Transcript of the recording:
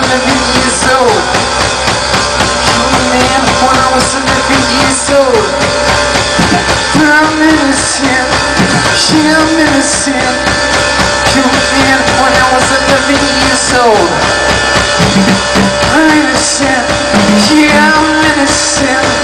11 years old. Killed a man when I was 11 years old. I'm innocent, yeah, I'm innocent. Killed a man when I was 11 years old. I'm innocent, yeah, I'm innocent.